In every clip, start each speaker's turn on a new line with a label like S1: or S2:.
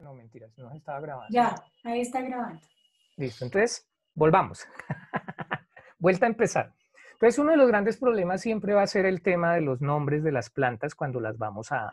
S1: no, mentiras, no se estaba grabando.
S2: Ya, ahí está grabando.
S1: Listo, entonces, volvamos. Vuelta a empezar. Entonces, uno de los grandes problemas siempre va a ser el tema de los nombres de las plantas cuando las vamos a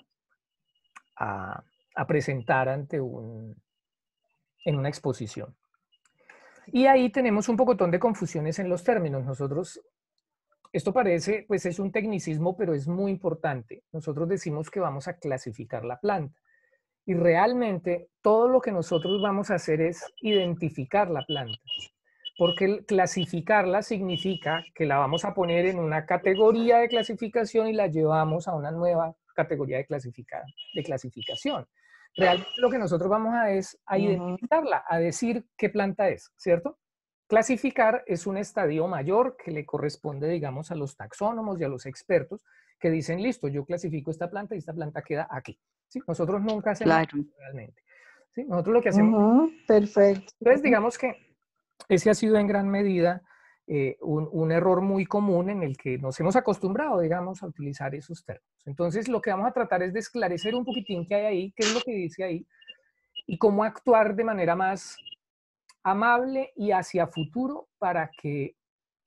S1: presentar ante en una exposición. Y ahí tenemos un pocotón de confusiones en los términos. Nosotros, esto parece, pues es un tecnicismo, pero es muy importante. Nosotros decimos que vamos a clasificar la planta. Y realmente todo lo que nosotros vamos a hacer es identificar la planta. Porque clasificarla significa que la vamos a poner en una categoría de clasificación y la llevamos a una nueva categoría de clasificación. Realmente lo que nosotros vamos a identificarla, a decir qué planta es, ¿cierto? Clasificar es un estadio mayor que le corresponde, digamos, a los taxónomos y a los expertos que dicen, listo, yo clasifico esta planta y esta planta queda aquí. ¿Sí? Nosotros nunca hacemos eso realmente. ¿Sí? Nosotros lo que hacemos...
S2: Perfecto.
S1: Entonces, digamos que ese ha sido en gran medida un error muy común en el que nos hemos acostumbrado, digamos, a utilizar esos términos. Entonces, lo que vamos a tratar es de esclarecer un poquitín qué hay ahí, qué es lo que dice ahí, y cómo actuar de manera más amable y hacia futuro para que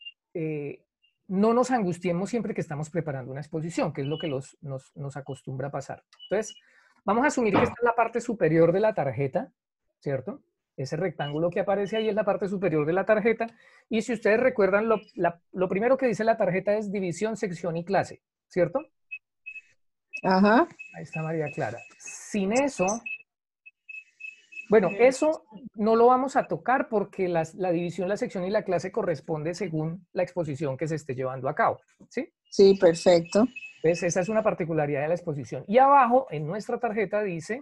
S1: no nos angustiemos siempre que estamos preparando una exposición, que es lo que nos acostumbra a pasar. Entonces, vamos a asumir que esta es la parte superior de la tarjeta, ¿cierto? Ese rectángulo que aparece ahí es la parte superior de la tarjeta. Y si ustedes recuerdan, lo primero que dice la tarjeta es división, sección y clase, ¿cierto?
S2: Ajá.
S1: Ahí está María Clara. Sin eso, bueno, eso no lo vamos a tocar porque la división, la sección y la clase corresponde según la exposición que se esté llevando a cabo, ¿sí?
S2: Sí, perfecto.
S1: Entonces, esa es una particularidad de la exposición. Y abajo, en nuestra tarjeta, dice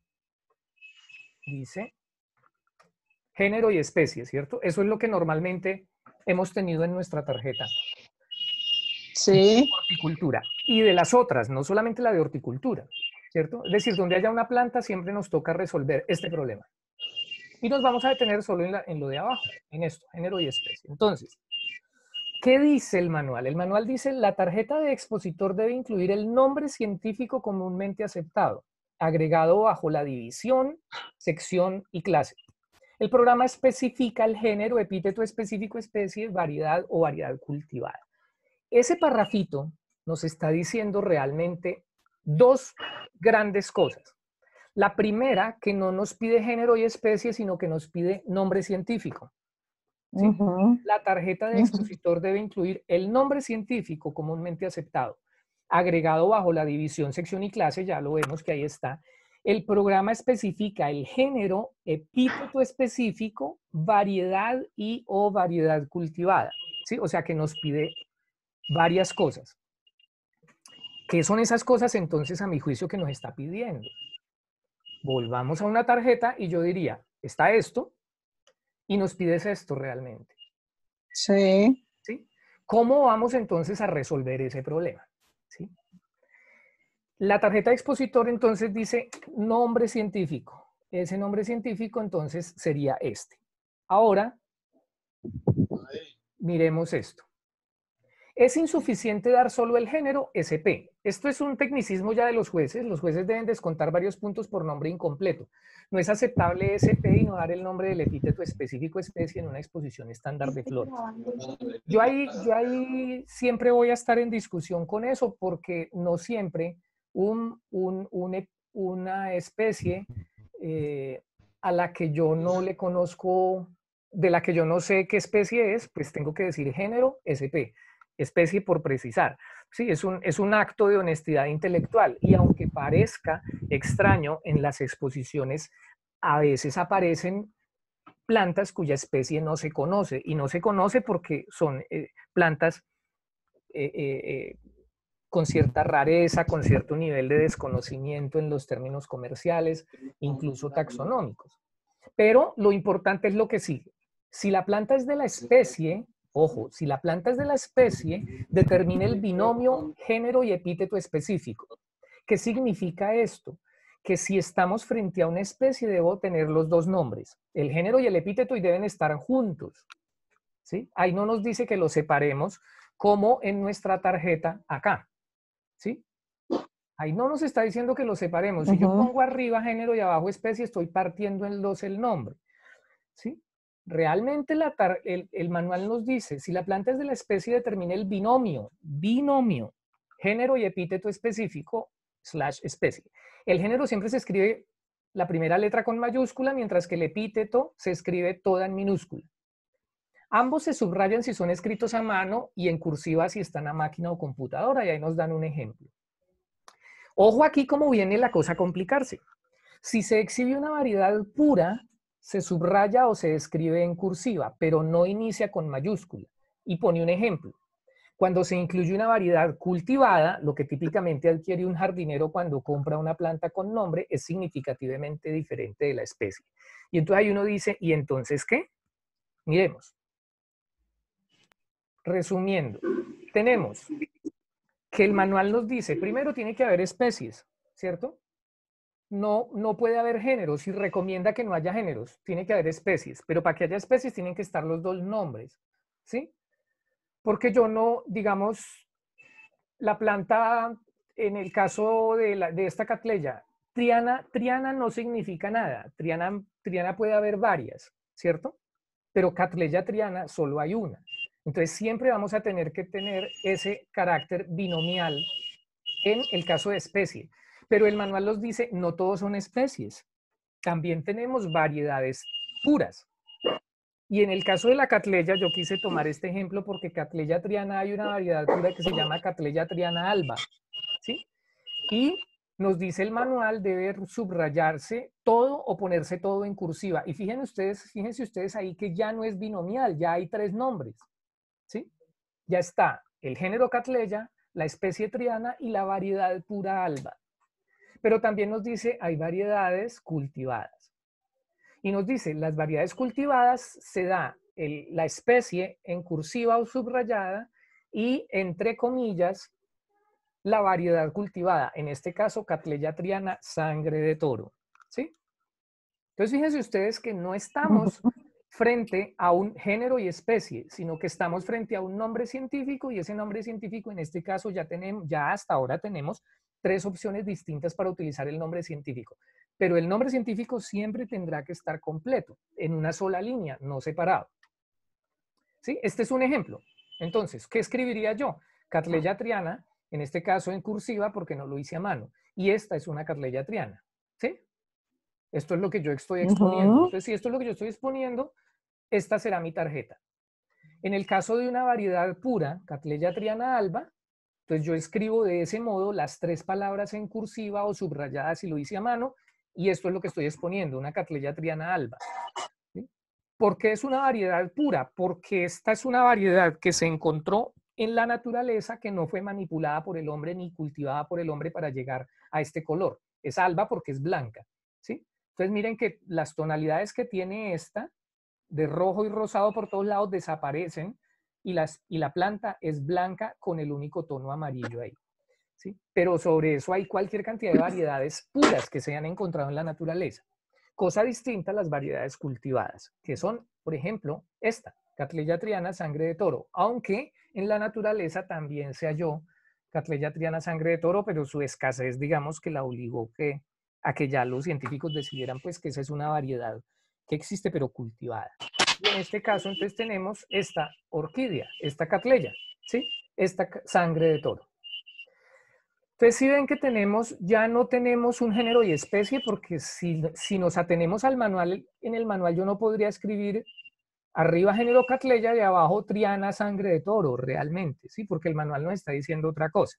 S1: género y especie, ¿cierto? Eso es lo que normalmente hemos tenido en nuestra tarjeta.
S2: Sí.
S1: Horticultura. Y de las otras, no solamente la de horticultura, ¿cierto? Es decir, donde haya una planta siempre nos toca resolver este problema. Y nos vamos a detener solo en lo de abajo, en esto, género y especie. Entonces, ¿qué dice el manual? El manual dice, la tarjeta de expositor debe incluir el nombre científico comúnmente aceptado, agregado bajo la división, sección y clase. El programa especifica el género, epíteto específico, especie, variedad o variedad cultivada. Ese parrafito nos está diciendo realmente dos grandes cosas. La primera, que no nos pide género y especie, sino que nos pide nombre científico. ¿Sí? La tarjeta de expositor debe incluir el nombre científico comúnmente aceptado, agregado bajo la división, sección y clase, ya lo vemos que ahí está. El programa especifica el género, epíteto específico, variedad y o variedad cultivada. ¿Sí? O sea que nos pide varias cosas. ¿Qué son esas cosas entonces a mi juicio que nos está pidiendo? Volvamos a una tarjeta y yo diría, está esto y nos pides esto realmente.
S2: Sí.
S1: ¿Sí? ¿Cómo vamos entonces a resolver ese problema? ¿Sí? La tarjeta de expositor entonces dice nombre científico. Ese nombre científico entonces sería este. Ahora, miremos esto. Es insuficiente dar solo el género SP. Esto es un tecnicismo ya de los jueces. Los jueces deben descontar varios puntos por nombre incompleto. No es aceptable SP y no dar el nombre del epíteto específico especie en una exposición estándar de flores. Yo ahí siempre voy a estar en discusión con eso porque no siempre una especie a la que yo no le conozco, de la que yo no sé qué especie es, pues tengo que decir género SP. Especie por precisar. Sí, es un acto de honestidad intelectual y aunque parezca extraño, en las exposiciones a veces aparecen plantas cuya especie no se conoce y no se conoce porque son plantas con cierta rareza, con cierto nivel de desconocimiento en los términos comerciales, incluso taxonómicos. Pero lo importante es lo que sigue. Si la planta es de la especie, ojo, si la planta es de la especie, determina el binomio género y epíteto específico. ¿Qué significa esto? Que si estamos frente a una especie, debo tener los dos nombres, el género y el epíteto, y deben estar juntos. ¿Sí? Ahí no nos dice que los separemos como en nuestra tarjeta acá. ¿Sí? Ahí no nos está diciendo que lo separemos. Si yo pongo arriba género y abajo especie, estoy partiendo en dos el nombre. ¿Sí? Realmente el manual nos dice, si la planta es de la especie, determina el binomio, género y epíteto específico / especie. El género siempre se escribe la primera letra con mayúscula, mientras que el epíteto se escribe toda en minúscula. Ambos se subrayan si son escritos a mano y en cursiva si están a máquina o computadora, y ahí nos dan un ejemplo. Ojo aquí cómo viene la cosa a complicarse. Si se exhibe una variedad pura, se subraya o se escribe en cursiva, pero no inicia con mayúscula. Y pone un ejemplo. Cuando se incluye una variedad cultivada, lo que típicamente adquiere un jardinero cuando compra una planta con nombre es significativamente diferente de la especie. Y entonces ahí uno dice, ¿y entonces qué? Miremos. Resumiendo, tenemos que el manual nos dice, primero tiene que haber especies, ¿cierto? No puede haber géneros y recomienda que no haya géneros, tiene que haber especies, pero para que haya especies tienen que estar los dos nombres, ¿sí? Porque yo no, digamos, la planta, en el caso de esta catleya, triana no significa nada, triana puede haber varias, ¿cierto? Pero catleya triana solo hay una. Entonces siempre vamos a tener que tener ese carácter binomial en el caso de especie. Pero el manual nos dice, no todos son especies. También tenemos variedades puras. Y en el caso de la catleya, yo quise tomar este ejemplo porque catleya triana hay una variedad pura que se llama catleya triana alba. ¿Sí? Y nos dice el manual, debe subrayarse todo o ponerse todo en cursiva. Y fíjense ustedes ahí que ya no es binomial, ya hay tres nombres. ¿Sí? Ya está el género catleya, la especie triana y la variedad pura alba. Pero también nos dice, hay variedades cultivadas. Y nos dice, las variedades cultivadas se da la especie en cursiva o subrayada y, entre comillas, la variedad cultivada. En este caso, catleya triana, sangre de toro. ¿Sí? Entonces, fíjense ustedes que no estamos frente a un género y especie, sino que estamos frente a un nombre científico, y ese nombre científico, en este caso, ya hasta ahora tenemos tres opciones distintas para utilizar el nombre científico. Pero el nombre científico siempre tendrá que estar completo, en una sola línea, no separado. ¿Sí? Este es un ejemplo. Entonces, ¿qué escribiría yo? Catleya triana, en este caso en cursiva porque no lo hice a mano. Y esta es una catleya triana. ¿Sí? Esto es lo que yo estoy exponiendo. Entonces, si esto es lo que yo estoy exponiendo, esta será mi tarjeta. En el caso de una variedad pura, catleya triana alba, entonces yo escribo de ese modo las tres palabras en cursiva o subrayadas si lo hice a mano, y esto es lo que estoy exponiendo, una catleya triana alba. ¿Sí? ¿Por qué es una variedad pura? Porque esta es una variedad que se encontró en la naturaleza, que no fue manipulada por el hombre ni cultivada por el hombre para llegar a este color. Es alba porque es blanca. ¿Sí? Entonces miren que las tonalidades que tiene esta, de rojo y rosado por todos lados, desaparecen y la planta es blanca con el único tono amarillo ahí. ¿Sí? Pero sobre eso hay cualquier cantidad de variedades puras que se han encontrado en la naturaleza. Cosa distinta a las variedades cultivadas, que son, por ejemplo, esta, Catleya triana, sangre de toro, aunque en la naturaleza también se halló Catleya triana, sangre de toro, pero su escasez, digamos, que la obligó a que ya los científicos decidieran pues que esa es una variedad que existe pero cultivada. Y en este caso entonces tenemos esta orquídea, esta catleya, ¿sí? Esta sangre de toro. Entonces, si ven que ya no tenemos un género y especie, porque si nos atenemos al manual, en el manual yo no podría escribir arriba género catleya y abajo triana, sangre de toro, realmente, ¿sí? Porque el manual nos está diciendo otra cosa,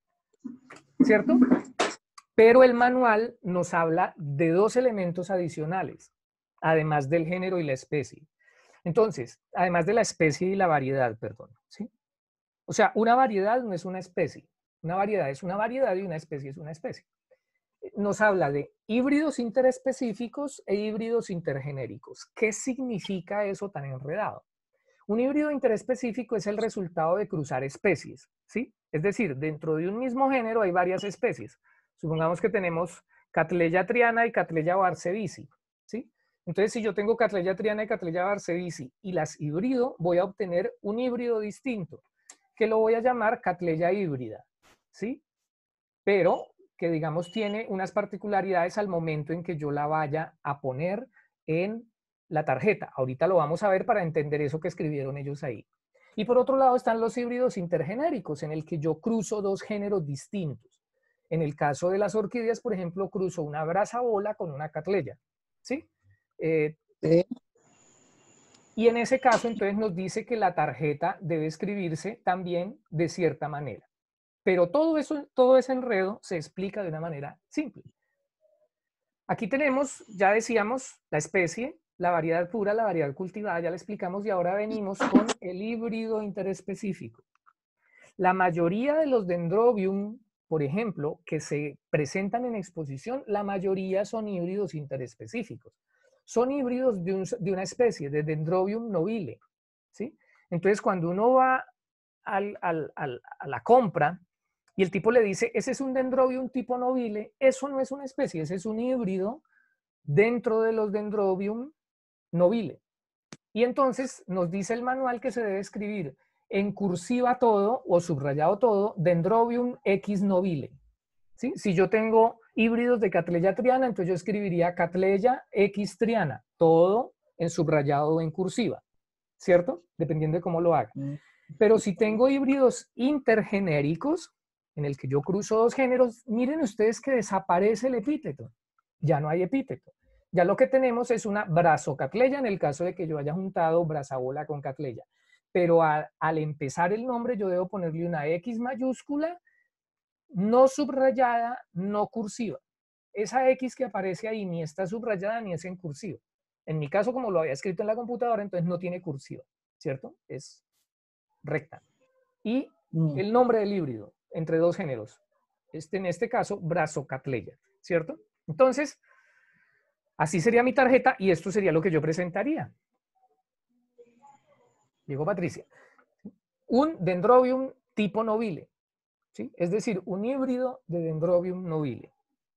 S1: ¿cierto? Pero el manual nos habla de dos elementos adicionales, además del género y la especie. Entonces, además de la especie y la variedad, perdón, ¿sí? O sea, una variedad no es una especie. Una variedad es una variedad y una especie es una especie. Nos habla de híbridos interespecíficos e híbridos intergenéricos. ¿Qué significa eso tan enredado? Un híbrido interespecífico es el resultado de cruzar especies, ¿sí? Es decir, dentro de un mismo género hay varias especies. Supongamos que tenemos Catleya triana y Catleya barcevici, ¿sí? Entonces, si yo tengo Catleya triana y Catleya barcevici y las hibrido, voy a obtener un híbrido distinto, que lo voy a llamar Catleya híbrida, ¿sí? Pero que digamos tiene unas particularidades al momento en que yo la vaya a poner en la tarjeta. Ahorita lo vamos a ver para entender eso que escribieron ellos ahí. Y por otro lado están los híbridos intergenéricos, en el que yo cruzo dos géneros distintos. En el caso de las orquídeas, por ejemplo, cruzo una brazabola con una catleya, ¿sí?
S2: Sí.
S1: Y en ese caso, entonces nos dice que la tarjeta debe escribirse también de cierta manera. Pero todo eso, todo ese enredo se explica de una manera simple. Aquí tenemos, ya decíamos, la especie, la variedad pura, la variedad cultivada, ya la explicamos, y ahora venimos con el híbrido interespecífico. La mayoría de los Dendrobium, por ejemplo, que se presentan en exposición, la mayoría son híbridos interespecíficos. Son híbridos de una especie, de Dendrobium nobile, ¿sí? Entonces, cuando uno va a la compra y el tipo le dice, ese es un Dendrobium tipo nobile, eso no es una especie, ese es un híbrido dentro de los Dendrobium nobile. Y entonces nos dice el manual que se debe escribir en cursiva todo o subrayado todo, Dendrobium X nobile. ¿Sí? Si yo tengo híbridos de Cattleya triana, entonces yo escribiría Cattleya X triana, todo en subrayado o en cursiva, ¿cierto? Dependiendo de cómo lo haga. Pero si tengo híbridos intergenéricos, en el que yo cruzo dos géneros, miren ustedes que desaparece el epíteto. Ya no hay epíteto. Ya lo que tenemos es una Brasocatleya en el caso de que yo haya juntado brazabola con Cattleya. Pero al empezar el nombre yo debo ponerle una X mayúscula, no subrayada, no cursiva. Esa X que aparece ahí ni está subrayada ni es en cursiva. En mi caso, como lo había escrito en la computadora, entonces no tiene cursiva, ¿cierto? Es recta. Y el nombre del híbrido entre dos géneros, en este caso, Brasocatleya, ¿cierto? Entonces, así sería mi tarjeta y esto sería lo que yo presentaría. Diego Patricia. Un Dendrobium tipo nobile, ¿sí? Es decir, un híbrido de Dendrobium nobile.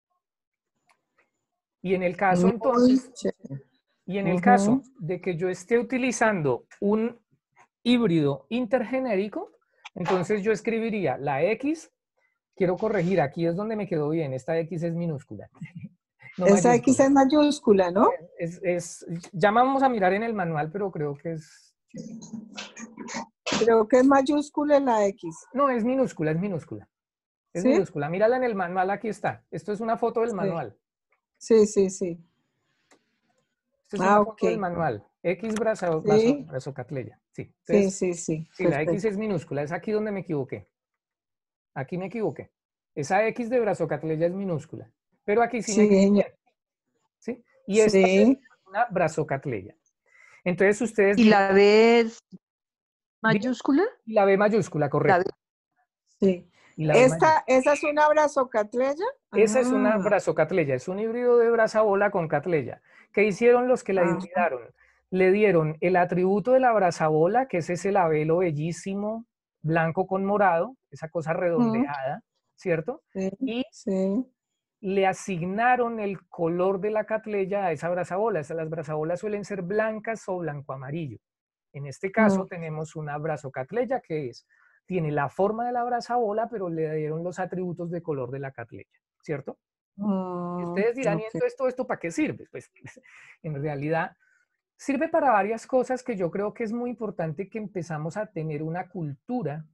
S1: Y en el caso entonces, y en el caso de que yo esté utilizando un híbrido intergenérico, entonces yo escribiría la X, quiero corregir, aquí es donde me quedó bien, esta X es minúscula.
S2: No esa X es mayúscula, ¿no?
S1: Ya vamos a mirar en el manual, pero creo que es...
S2: Creo que es mayúscula la X.
S1: No, es minúscula, es minúscula. Es
S2: ¿Sí?
S1: minúscula. Mírala en el manual, aquí está. Esto es una foto del manual.
S2: Sí, sí, sí.
S1: Esto es una foto del manual. X Brasocatleya. Sí. Entonces,
S2: sí, sí.
S1: Sí, la X es minúscula. Es aquí donde me equivoqué. Aquí me equivoqué. Esa X de Brasocatleya es minúscula. Pero aquí sí me equivoqué. ¿Sí? Y esta es una Brasocatleya. Entonces ustedes...
S3: ¿Y la B es mayúscula?
S1: Y la B mayúscula, correcto.
S2: Sí. ¿Esa es una Brasocatleya?
S1: Esa es una Brasocatleya, es un híbrido de brazabola con catleya. ¿Qué hicieron los que la hibridaron? Le dieron el atributo de la brazabola, que es ese labelo bellísimo, blanco con morado, esa cosa redondeada, ¿cierto? Y le asignaron el color de la catleya a esa brazabola. Las brazabolas suelen ser blancas o blanco-amarillo. En este caso tenemos una Brasocatleya que tiene la forma de la brazabola, pero le dieron los atributos de color de la catleya, ¿cierto? Y ustedes dirán, ¿y entonces todo esto para qué sirve? Pues en realidad sirve para varias cosas que yo creo que es muy importante que empezamos a tener una cultura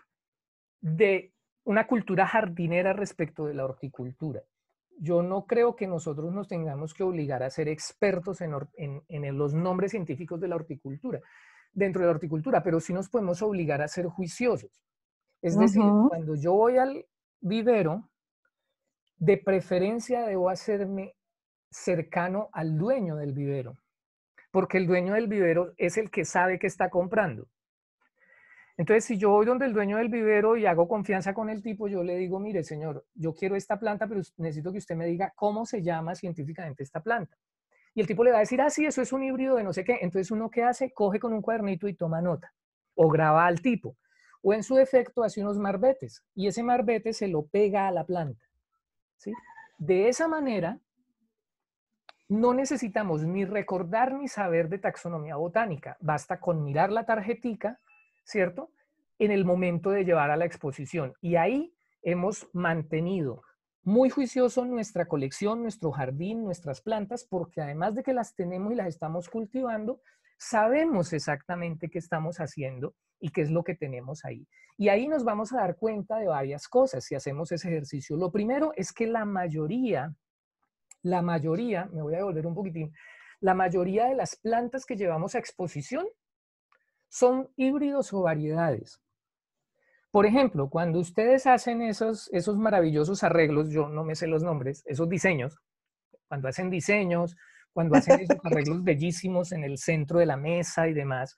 S1: jardinera respecto de la horticultura. Yo no creo que nosotros nos tengamos que obligar a ser expertos en los nombres científicos de la horticultura, dentro de la horticultura, pero sí nos podemos obligar a ser juiciosos. Es decir, cuando yo voy al vivero, de preferencia debo hacerme cercano al dueño del vivero, porque el dueño del vivero es el que sabe que está comprando. Entonces, si yo voy donde el dueño del vivero y hago confianza con el tipo, yo le digo, mire, señor, yo quiero esta planta, pero necesito que usted me diga cómo se llama científicamente esta planta. Y el tipo le va a decir, ah, sí, eso es un híbrido de no sé qué. Entonces, uno, ¿qué hace? Coge con un cuadernito y toma nota. O graba al tipo. O en su defecto, hace unos marbetes. Y ese marbete se lo pega a la planta. ¿Sí? De esa manera, no necesitamos ni recordar ni saber de taxonomía botánica. Basta con mirar la tarjetica, ¿cierto? En el momento de llevar a la exposición. Y ahí hemos mantenido muy juicioso nuestra colección, nuestro jardín, nuestras plantas, porque además de que las tenemos y las estamos cultivando, sabemos exactamente qué estamos haciendo y qué es lo que tenemos ahí. Y ahí nos vamos a dar cuenta de varias cosas si hacemos ese ejercicio. Lo primero es que la mayoría, me voy a devolver un poquitín, la mayoría de las plantas que llevamos a exposición son híbridos o variedades. Por ejemplo, cuando ustedes hacen esos maravillosos arreglos, yo no me sé los nombres, esos diseños, cuando hacen diseños, cuando hacen esos arreglos bellísimos en el centro de la mesa y demás,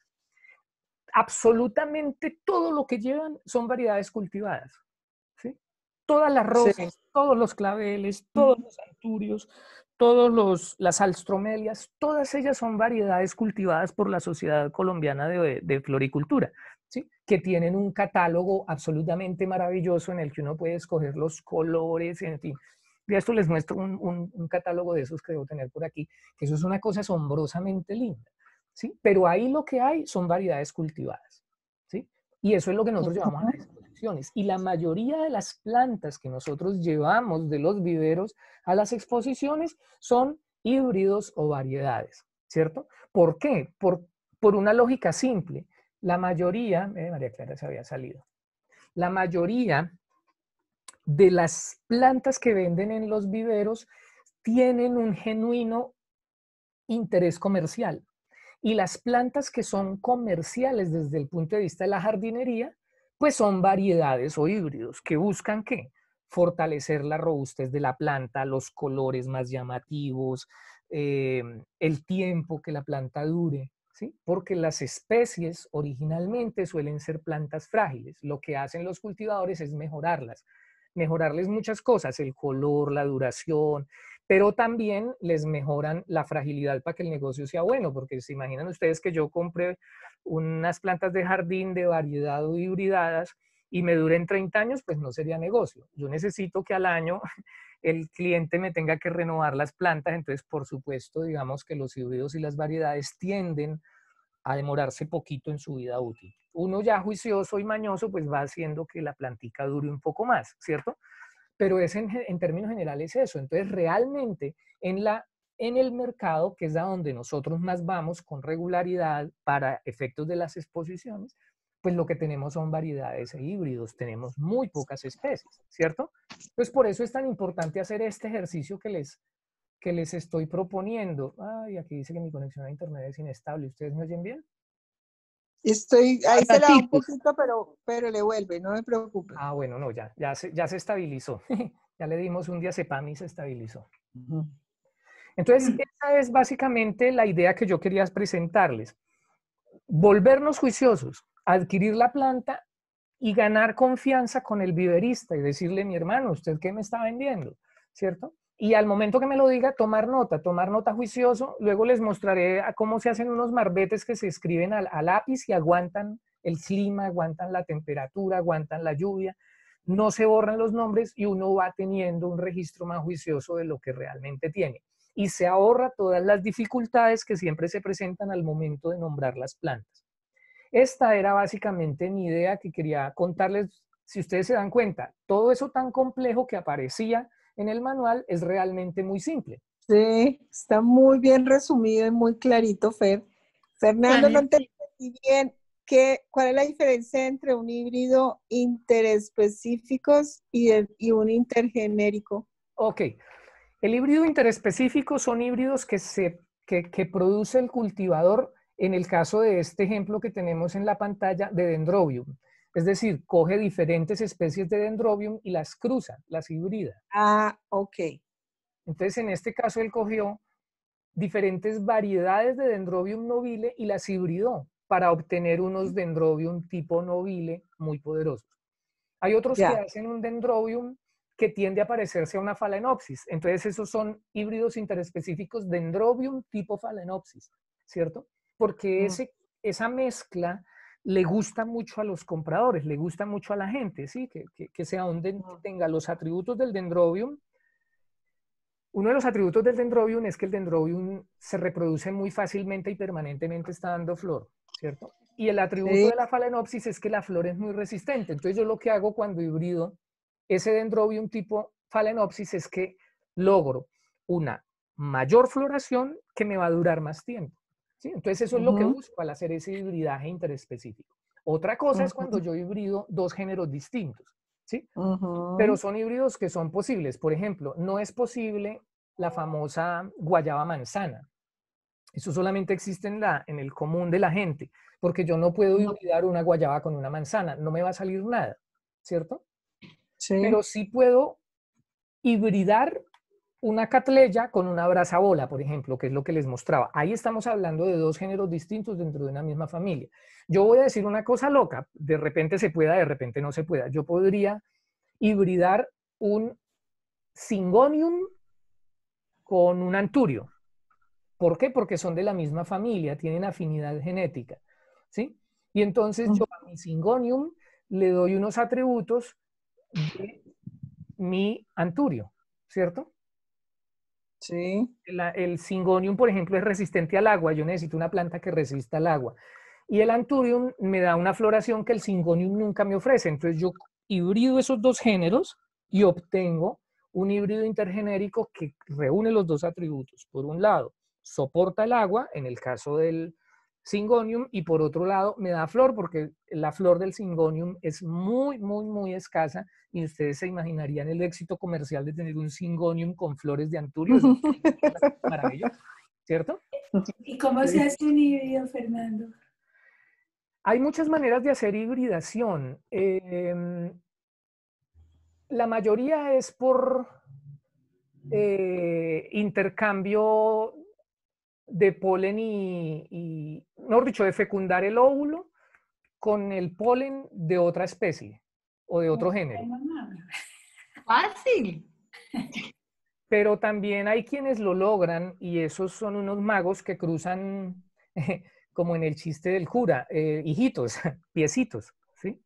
S1: absolutamente todo lo que llevan son variedades cultivadas. ¿Sí? Todas las rosas, sí, todos los claveles, todos los anturios, las alstromelias, todas ellas son variedades cultivadas por la Sociedad Colombiana de Floricultura, ¿sí? Que tienen un catálogo absolutamente maravilloso en el que uno puede escoger los colores, en fin. Y esto les muestro un catálogo de esos que debo tener por aquí, que eso es una cosa asombrosamente linda, ¿sí? Pero ahí lo que hay son variedades cultivadas, ¿sí? Y eso es lo que nosotros llevamos a las exposiciones. Y la mayoría de las plantas que nosotros llevamos de los viveros a las exposiciones son híbridos o variedades, ¿cierto? ¿Por qué? Por una lógica simple. La mayoría, María Clara se había salido, la mayoría de las plantas que venden en los viveros tienen un genuino interés comercial. Y las plantas que son comerciales desde el punto de vista de la jardinería, pues son variedades o híbridos que buscan ¿qué? Fortalecer la robustez de la planta, los colores más llamativos, el tiempo que la planta dure, ¿sí? Porque las especies originalmente suelen ser plantas frágiles. Lo que hacen los cultivadores es mejorarles muchas cosas, el color, la duración, pero también les mejoran la fragilidad para que el negocio sea bueno, porque se imaginan ustedes que yo compre unas plantas de jardín de variedad o hibridadas y me duren 30 años, pues no sería negocio. Yo necesito que al año el cliente me tenga que renovar las plantas, entonces por supuesto digamos que los híbridos y las variedades tienden a demorarse poquito en su vida útil. Uno ya juicioso y mañoso pues va haciendo que la plantica dure un poco más, ¿cierto? Pero es en términos generales eso. Entonces, realmente en el mercado, que es a donde nosotros más vamos con regularidad para efectos de las exposiciones, pues lo que tenemos son variedades e híbridos, tenemos muy pocas especies, ¿cierto? Entonces, por eso es tan importante hacer este ejercicio que les estoy proponiendo. Ay, aquí dice que mi conexión a internet es inestable. ¿Ustedes me oyen bien?
S2: Ahí se la da un poquito, pero le vuelve, no me preocupe.
S1: Ah, bueno, no, ya se estabilizó. Ya le dimos un diazepam y se estabilizó. Entonces, esa es básicamente la idea que yo quería presentarles. Volvernos juiciosos, adquirir la planta y ganar confianza con el viverista y decirle, mi hermano, ¿usted qué me está vendiendo? ¿Cierto? Y al momento que me lo diga, tomar nota juicioso. Luego les mostraré cómo se hacen unos marbetes que se escriben a lápiz y aguantan el clima, aguantan la temperatura, aguantan la lluvia. No se borran los nombres y uno va teniendo un registro más juicioso de lo que realmente tiene. Y se ahorra todas las dificultades que siempre se presentan al momento de nombrar las plantas. Esta era básicamente mi idea que quería contarles. Si ustedes se dan cuenta, todo eso tan complejo que aparecía en el manual es realmente muy simple.
S2: Sí, está muy bien resumido y muy clarito, Fer. Fernando, no entendí bien cuál es la diferencia entre un híbrido interespecíficos y un intergenérico.
S1: Ok, el híbrido interespecífico son híbridos que produce el cultivador en el caso de este ejemplo que tenemos en la pantalla de Dendrobium. Es decir, coge diferentes especies de Dendrobium y las cruza, las hibrida.
S2: Ah, ok.
S1: Entonces, en este caso, él cogió diferentes variedades de Dendrobium nobile y las hibridó para obtener unos Dendrobium tipo nobile muy poderosos. Hay otros que hacen un Dendrobium que tiende a parecerse a una Phalaenopsis. Entonces, esos son híbridos interespecíficos Dendrobium tipo Phalaenopsis, ¿cierto? Porque esa mezcla le gusta mucho a los compradores, le gusta mucho a la gente, ¿sí? Que sea donde tenga los atributos del Dendrobium. Uno de los atributos del Dendrobium es que el Dendrobium se reproduce muy fácilmente y permanentemente está dando flor, ¿cierto? Y el atributo de la Phalaenopsis es que la flor es muy resistente. Entonces yo lo que hago cuando hibrido ese Dendrobium tipo Phalaenopsis es que logro una mayor floración que me va a durar más tiempo, ¿sí? Entonces eso es lo que busco al hacer ese hibridaje interespecífico. Otra cosa es cuando yo hibrido dos géneros distintos, ¿sí? Pero son híbridos que son posibles. Por ejemplo, no es posible la famosa guayaba manzana. Eso solamente existe en el común de la gente, porque yo no puedo hibridar una guayaba con una manzana, no me va a salir nada, ¿cierto?
S2: Sí.
S1: Pero sí puedo hibridar una catleya con una brazabola, por ejemplo, que es lo que les mostraba. Ahí estamos hablando de dos géneros distintos dentro de una misma familia. Yo voy a decir una cosa loca, de repente se pueda, de repente no se pueda. Yo podría hibridar un Syngonium con un Anturio. ¿Por qué? Porque son de la misma familia, tienen afinidad genética, ¿sí? Y entonces yo a mi Syngonium le doy unos atributos de mi Anturio, ¿cierto?
S2: Sí.
S1: El Syngonium, por ejemplo, es resistente al agua. Yo necesito una planta que resista al agua. Y el Anthurium me da una floración que el Syngonium nunca me ofrece. Entonces yo hibrido esos dos géneros y obtengo un híbrido intergenérico que reúne los dos atributos. Por un lado, soporta el agua, en el caso del Syngonium, y por otro lado, me da flor, porque la flor del Syngonium es muy, muy, muy escasa, y ustedes se imaginarían el éxito comercial de tener un Syngonium con flores de Anturio. Eso es maravilloso, ¿cierto?
S4: ¿Y cómo se hace un híbrido, Fernando?
S1: Hay muchas maneras de hacer hibridación. La mayoría es por intercambio de polen y, mejor dicho, de fecundar el óvulo con el polen de otra especie o de otro género.
S3: Fácil.
S1: Pero también hay quienes lo logran y esos son unos magos que cruzan, como en el chiste del cura, hijitos, piecitos, ¿sí?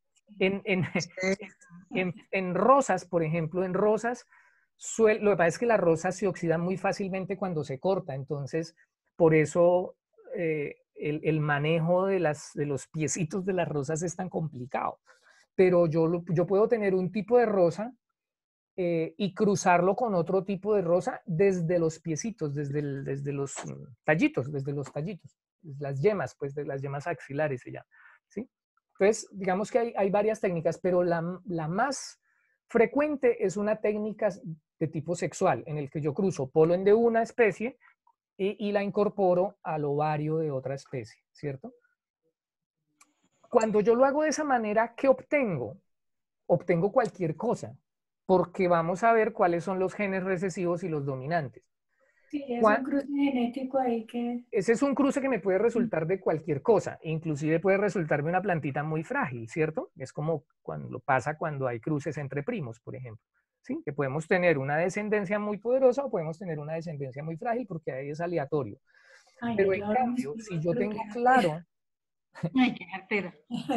S1: En rosas, por ejemplo, en rosas, lo que pasa es que la rosa se oxida muy fácilmente cuando se corta, entonces por eso el manejo de los piecitos de las rosas es tan complicado. Pero yo puedo tener un tipo de rosa y cruzarlo con otro tipo de rosa desde los piecitos, desde los tallitos, las yemas, pues de las yemas axilares se llama, ¿sí? Entonces, digamos que hay varias técnicas, pero la más frecuente es una técnica de tipo sexual, en el que yo cruzo polen de una especie y la incorporo al ovario de otra especie, ¿cierto? Cuando yo lo hago de esa manera, ¿qué obtengo? Obtengo cualquier cosa, porque vamos a ver cuáles son los genes recesivos y los dominantes.
S4: Sí, es un cruce genético ahí que...
S1: Ese es un cruce que me puede resultar de cualquier cosa, inclusive puede resultarme una plantita muy frágil, ¿cierto? Es como cuando pasa cuando hay cruces entre primos, por ejemplo, ¿sí? Que podemos tener una descendencia muy poderosa o podemos tener una descendencia muy frágil porque ahí es aleatorio.
S4: Ay,
S1: Pero en cambio, si yo tengo claro...
S3: Ay, qué cartera.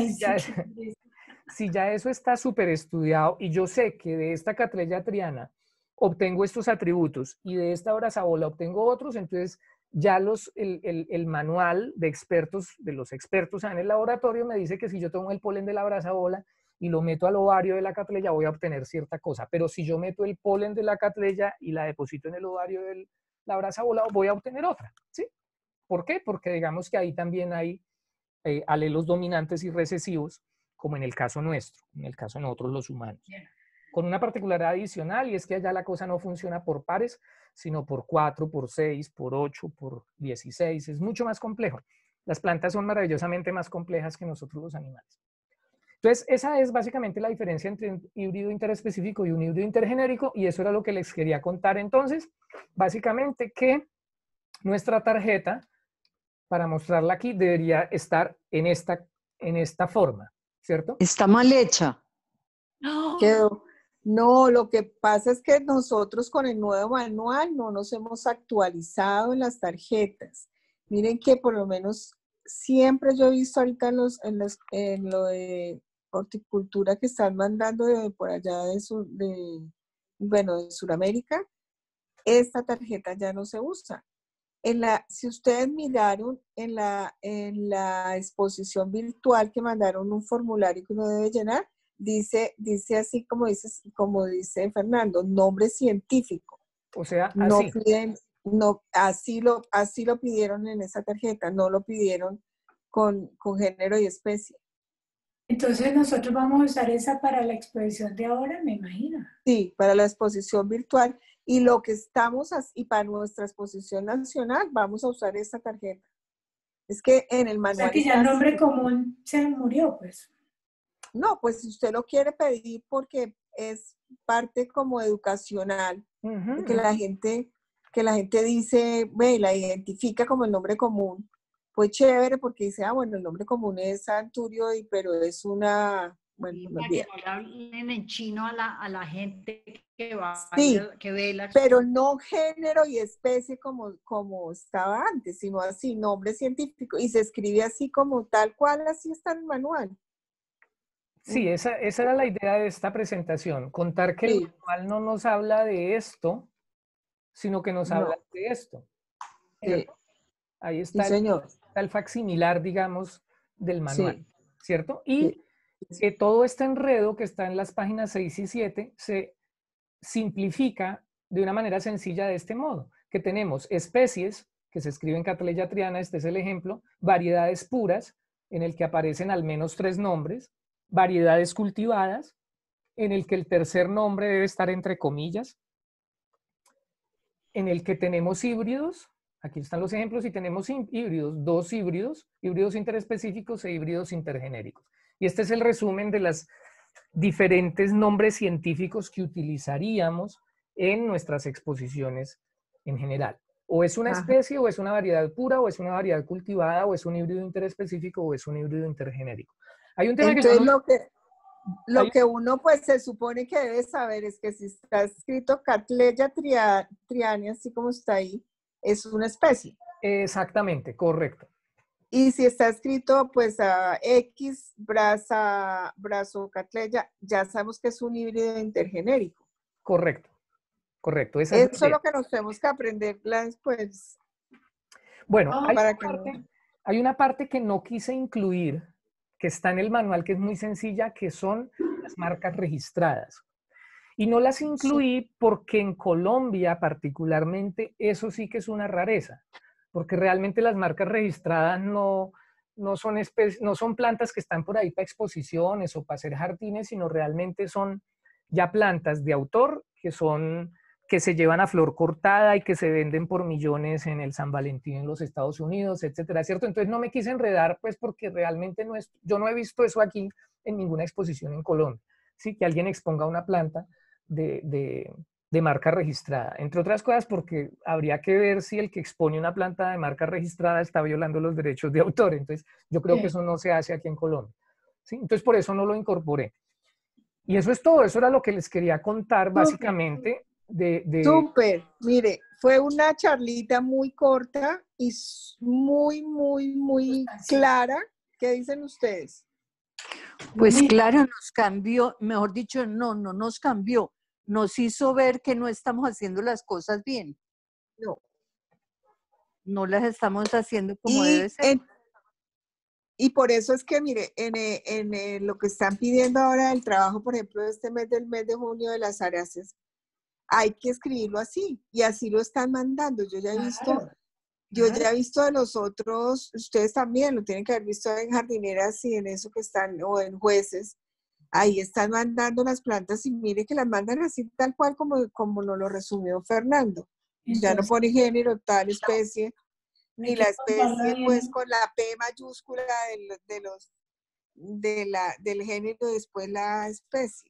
S1: Si ya eso está súper estudiado y yo sé que de esta Cattleya triana obtengo estos atributos y de esta brazabola obtengo otros, entonces ya el manual de expertos, de los expertos en el laboratorio me dice que si yo tomo el polen de la brazabola y lo meto al ovario de la Cattleya voy a obtener cierta cosa, pero si yo meto el polen de la Cattleya y la deposito en el ovario de la brazabola voy a obtener otra, ¿sí? ¿Por qué? Porque digamos que ahí también hay alelos dominantes y recesivos, como en el caso nuestro, en el caso de nosotros los humanos. Con una particularidad adicional, y es que allá la cosa no funciona por pares, sino por 4, por 6, por 8, por 16. Es mucho más complejo. Las plantas son maravillosamente más complejas que nosotros los animales. Entonces, esa es básicamente la diferencia entre un híbrido interespecífico y un híbrido intergenérico, y eso era lo que les quería contar entonces. Básicamente que nuestra tarjeta, para mostrarla aquí, debería estar en esta forma, ¿cierto?
S3: Está mal hecha.
S2: Quedó. No, lo que pasa es que nosotros con el nuevo manual no nos hemos actualizado en las tarjetas. Miren que por lo menos siempre yo he visto ahorita en lo de horticultura que están mandando por allá de Sudamérica, esta tarjeta ya no se usa. Si ustedes miraron en la exposición virtual que mandaron un formulario que uno debe llenar, dice así como dice Fernando, nombre científico.
S1: O sea,
S2: No
S1: así.
S2: piden, no, así lo pidieron en esa tarjeta, no lo pidieron con género y especie.
S4: Entonces nosotros vamos a usar esa para la exposición de ahora, me imagino.
S2: Sí, para la exposición virtual y lo que y para nuestra exposición nacional vamos a usar esta tarjeta. Es que en el
S4: O
S2: manual
S4: sea que ya el
S2: está
S4: nombre
S2: así.
S4: común se murió, pues.
S2: No, pues si usted lo quiere pedir porque es parte como educacional,
S1: Ujú,
S2: que
S1: ujú.
S2: que la gente dice, ve, la identifica como el nombre común. Pues chévere porque dice, bueno, el nombre común es Santurio, pero es una, bueno,
S3: Y
S2: me
S3: para que
S2: olvida.
S3: no le hablen en chino a la gente que
S2: Sí,
S3: vaya, que ve la
S2: pero
S3: exposición.
S2: no género y especie como estaba antes, sino así, nombre científico. Y se escribe así como tal cual, así está en el manual.
S1: Sí, esa era la idea de esta presentación, contar que el
S2: Sí,
S1: manual no nos habla de esto, sino que nos habla
S2: no,
S1: de esto,
S2: sí,
S1: ¿cierto? Ahí
S2: sí,
S1: está
S2: señor.
S1: el facsimilar, digamos, del manual,
S2: Sí,
S1: ¿cierto?
S2: sí,
S1: Y que todo este enredo que está en las páginas 6 y 7 se simplifica de una manera sencilla de este modo, que tenemos especies, que se escriben Cattleya triana, este es el ejemplo, variedades puras, en el que aparecen al menos 3 nombres, variedades cultivadas, en el que el tercer nombre debe estar entre comillas, en el que tenemos híbridos, aquí están los ejemplos, y tenemos híbridos, 2 híbridos, híbridos interespecíficos e híbridos intergenéricos. Y este es el resumen de las diferentes nombres científicos que utilizaríamos en nuestras exposiciones en general. O es una
S2: ajá.
S1: especie, o es una variedad pura, o es una variedad cultivada, o es un híbrido interespecífico, o es un híbrido intergenérico. Hay un tema que yo
S2: Entonces
S1: no...
S2: lo que uno pues se supone que debe saber es que si está escrito Cattleya triani, así como está ahí, es una especie.
S1: Exactamente, correcto.
S2: Y si está escrito pues a X brazo Cattleya, ya sabemos que es un híbrido intergenérico.
S1: Correcto, correcto, esa es la
S2: Eso es
S1: idea.
S2: lo que nos tenemos que aprender pues
S1: Bueno,
S4: Ah,
S2: para que no.
S1: hay una parte que no quise incluir, que está en el manual, que es muy sencilla, que son las marcas registradas. Y no las incluí porque en Colombia particularmente eso sí que es una rareza, porque realmente las marcas registradas no son plantas que están por ahí para exposiciones o para hacer jardines, sino realmente son ya plantas de autor que se llevan a flor cortada y que se venden por millones en el San Valentín en los Estados Unidos, etcétera, ¿cierto? Entonces no me quise enredar, pues porque realmente yo no he visto eso aquí en ninguna exposición en Colombia, ¿sí? Que alguien exponga una planta de marca registrada. Entre otras cosas porque habría que ver si el que expone una planta de marca registrada está violando los derechos de autor. Entonces yo creo que
S4: sí.
S1: eso no se hace aquí en Colombia, ¿sí? Entonces por eso no lo incorporé. Y eso es todo, eso era lo que les quería contar
S4: Súper.
S1: básicamente
S2: Súper, mire, fue una charlita muy corta y muy
S4: Sustancioso.
S2: clara. ¿Qué dicen ustedes?
S3: Pues
S4: Bonito.
S3: claro, nos cambió, mejor dicho, no nos cambió, nos hizo ver que no estamos haciendo las cosas bien,
S2: No.
S3: no las estamos haciendo como debe
S2: Y,
S3: ser.
S2: y por eso es que, mire, lo que están pidiendo ahora el trabajo, por ejemplo, del mes de junio de las aráceas, hay que escribirlo así y así lo están mandando.
S4: Claro,
S2: Yo
S4: claro.
S2: ya he visto de los otros, ustedes también lo tienen que haber visto en jardineras y en eso que están, o en jueces. Ahí están mandando las plantas y mire que las mandan así tal cual como nos lo resumió Fernando. Ya no
S4: Entonces
S2: pone género, tal especie,
S4: hay
S2: ni
S4: que
S2: la
S4: contarlo
S2: especie pues
S4: bien.
S2: con la P mayúscula del género y después la especie.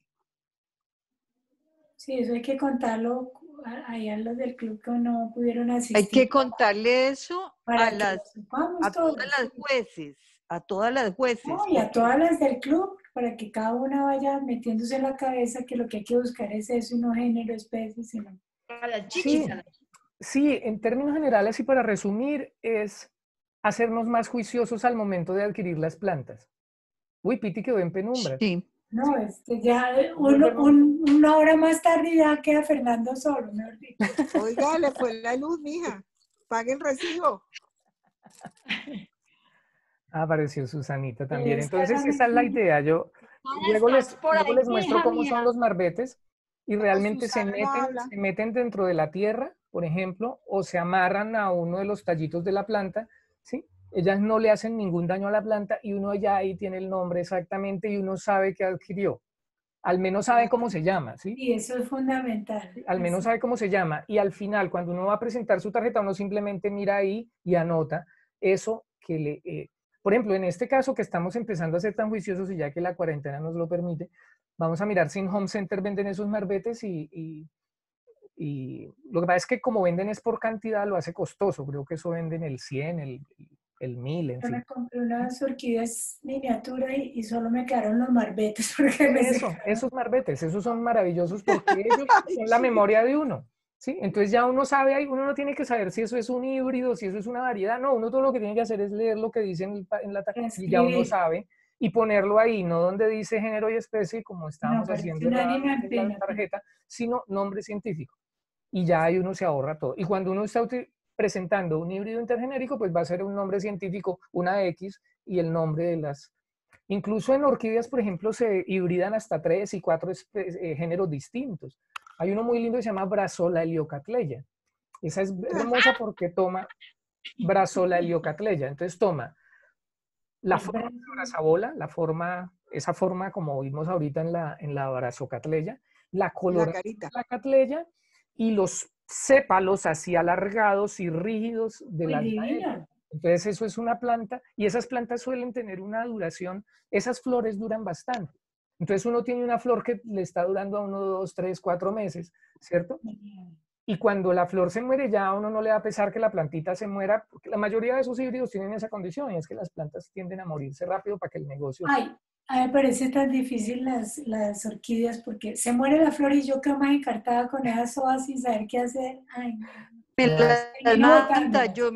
S4: Sí, eso hay que contarlo ahí a los del club que no pudieron
S3: Hay
S4: asistir
S3: que contarle eso
S4: para que lo sepamos
S3: a todas
S4: todos.
S3: las jueces, a todas las jueces,
S4: No, y a
S3: porque
S4: todas las del club, para que cada una vaya metiéndose en la cabeza que lo que hay que buscar es eso y no género, especie, sino...
S3: a las chichis,
S1: sí, sí, en términos generales y para resumir, es hacernos más juiciosos al momento de adquirir las plantas. Uy, Piti quedó en penumbra.
S3: sí.
S4: No, ya
S1: Volvernos-
S4: una hora más tarde ya queda Fernando solo, mejor dicho.
S2: Oiga, le fue la luz, mija. Pague el recibo.
S1: Apareció Susanita también.
S4: Esta es
S1: Entonces,
S4: la
S1: esa es la
S4: mejor.
S1: idea. luego
S5: estás por ahí,
S1: les muestro
S5: hija
S1: cómo
S5: mía.
S1: son los marbetes y realmente
S2: Susana no habla.
S1: se meten dentro de la tierra, por ejemplo, o se amarran a uno de los tallitos de la planta, ¿sí? Ellas no le hacen ningún daño a la planta y uno ya ahí tiene el nombre exactamente y uno sabe que adquirió. Al menos sabe cómo se llama, ¿sí?
S4: Y eso es fundamental.
S1: Al menos sabe cómo se llama. Y al final, cuando uno va a presentar su tarjeta, uno simplemente mira ahí y anota eso que le... por ejemplo, en este caso que estamos empezando a ser tan juiciosos y ya que la cuarentena nos lo permite, vamos a mirar si en Home Center venden esos marbetes y lo que pasa es que como venden es por cantidad, lo hace costoso. Creo que eso venden el 100, el 1000, en
S4: Yo me
S1: fin.
S4: compré unas orquídeas miniatura y solo me quedaron los marbetes porque me secaron.
S1: Esos marbetes, esos son maravillosos porque ellos son la memoria de uno, ¿sí? Entonces ya uno sabe ahí, uno no tiene que saber si eso es un híbrido, si eso es una variedad, no, uno todo lo que tiene que hacer es leer lo que dice en la tarjeta y ya uno sabe y ponerlo ahí, no donde dice género y especie, como estábamos haciendo en la tarjeta, sino nombre científico. Y ya ahí uno se ahorra todo. Y cuando uno está presentando un híbrido intergenérico, pues va a ser un nombre científico, una X y el nombre de las... Incluso en orquídeas, por ejemplo, se hibridan hasta 3 y 4 géneros distintos. Hay uno muy lindo que se llama Brazola heliocatleya. Esa es hermosa porque toma Brazola heliocatleya. Entonces toma la forma de la brazabola, esa forma como vimos ahorita en la Brazocatleya, la coloración de la catleya y los sépalos así alargados y rígidos de la
S4: divina.
S1: Entonces eso es una planta y esas plantas suelen tener una duración, esas flores duran bastante. Entonces uno tiene una flor que le está durando a 1, 2, 3, 4 meses, ¿cierto? Y cuando la flor se muere ya a uno no le da pesar que la plantita se muera, porque la mayoría de esos híbridos tienen esa condición y es que las plantas tienden a morirse rápido para que el negocio...
S4: Ay, a mí me parece tan difícil las orquídeas porque se muere la flor y yo quedo más encartada con esas hojas sin saber qué hacer. Ay,
S3: Me
S1: No,
S3: las manda, yo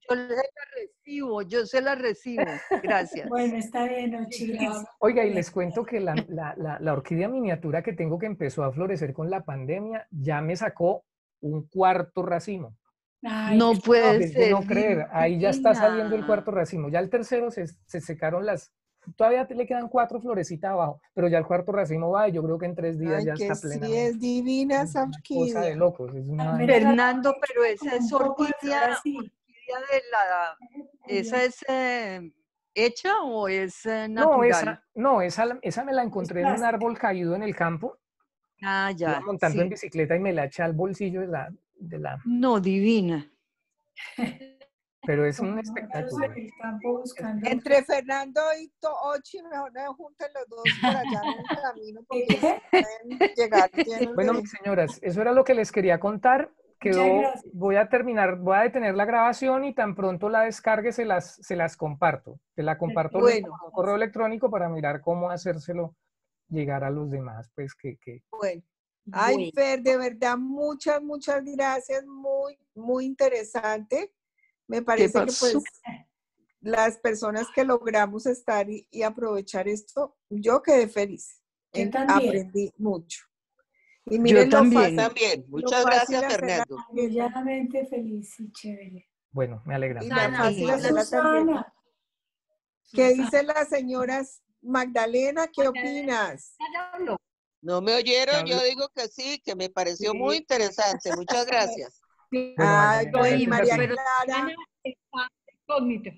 S3: se las recibo. Gracias.
S4: bueno, está bien, Ochi, gracias.
S1: Oiga, y les cuento que la orquídea miniatura que tengo que empezó a florecer con la pandemia ya me sacó un cuarto racimo.
S4: Ay,
S3: No puede
S1: Es de
S3: ser.
S1: no creer, ahí ya está saliendo el
S3: divina.
S1: cuarto racimo. Ya el tercero se secaron todavía le quedan 4 florecitas abajo, pero ya el cuarto racimo va y yo creo que en 3 días
S2: Ay,
S1: ya
S2: que
S1: está
S2: sí,
S1: plenamente.
S2: es divina esa
S1: Una cosa de
S2: orquídea.
S1: locos. Es una...
S3: Fernando, pero esa es
S4: un poco de
S3: orquídea,
S4: flor así.
S3: orquídea de la... ¿Esa es hecha o es
S1: No,
S3: natural?
S1: esa me la encontré en un árbol caído en el campo.
S3: Ah,
S1: Iba
S3: ya,
S1: montando en
S3: sí.
S1: bicicleta y me la eché al bolsillo de la...
S3: No, divina.
S1: Pero es
S4: Como
S1: un
S4: nosotros
S1: espectáculo.
S4: en el campo buscando.
S2: Entre Fernando y Ochi, mejor no junten los dos por allá en el camino porque
S4: ¿Qué?
S2: pueden llegar llenos
S1: Bueno,
S2: de...
S1: mis señoras, eso era lo que les quería contar.
S4: Muchas gracias.
S1: Voy a detener la grabación y tan pronto la descargue se las comparto. Se la comparto luego
S3: Bueno.
S1: por un correo electrónico para mirar cómo hacérselo llegar a los demás. Pues
S2: Bueno. Ay, Fer, de verdad, muchas, muchas gracias. Muy, muy interesante. Me parece que pues las personas que logramos estar y aprovechar esto, yo quedé feliz.
S4: Yo también.
S2: Aprendí mucho. Y miren
S3: Yo también.
S6: También. Muchas gracias, Fernando.
S4: Orgullosamente feliz y chévere.
S1: bueno, me alegra.
S2: Y tan fácil
S3: Susana.
S2: hacer la tarjeta.
S4: Susana.
S2: ¿Qué dicen las señoras? Magdalena, ¿qué opinas?
S6: ¿No me oyeron? Yo digo que sí, que me pareció muy interesante. Muchas gracias.
S2: Ay,
S1: Magdalena,
S2: pues, María
S1: pero-
S2: Clara.
S5: Incógnito.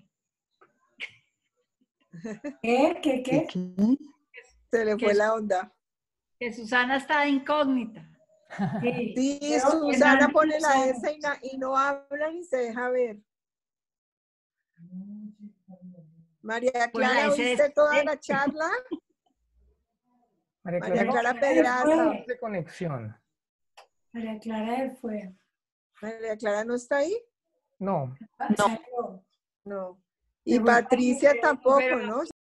S4: ¿Qué?
S2: Se le fue la onda.
S5: Que Susana está de incógnita.
S2: Sí,
S4: Creo que
S2: Susana
S4: Nani
S2: pone la
S4: Susana.
S2: S y no habla ni se deja ver. María
S5: Pues la
S2: Clara,
S5: S
S2: ¿oíste
S5: es-
S2: toda la charla?
S1: María
S2: María
S1: Clara,
S2: Clara Pedraza.
S1: de conexión.
S4: María Clara del Fuego.
S2: María Clara no está ahí.
S1: No.
S4: Salió.
S2: No. Y Patricia tampoco, ¿no?